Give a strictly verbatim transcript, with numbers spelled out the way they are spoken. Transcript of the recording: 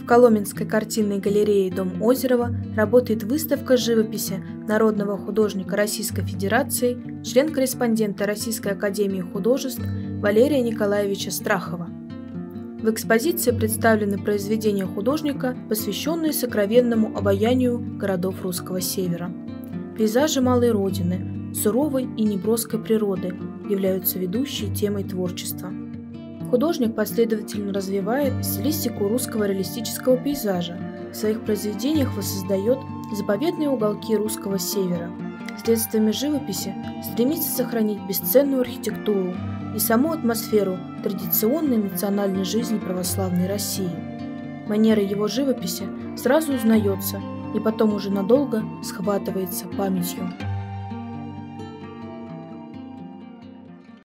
Коломенской картинной галерее «Дом Озерова» работает выставка живописи народного художника Российской Федерации, член-корреспондента Российской академии художеств Валерия Николаевича Страхова. В экспозиции представлены произведения художника, посвященные сокровенному обаянию городов русского севера. Пейзажи малой родины, суровой и неброской природы являются ведущей темой творчества. Художник последовательно развивает стилистику русского реалистического пейзажа. В своих произведениях воссоздает заповедные уголки русского севера. Средствами живописи стремится сохранить бесценную архитектуру и саму атмосферу традиционной национальной жизни православной России. Манера его живописи сразу узнается и потом уже надолго схватывается памятью.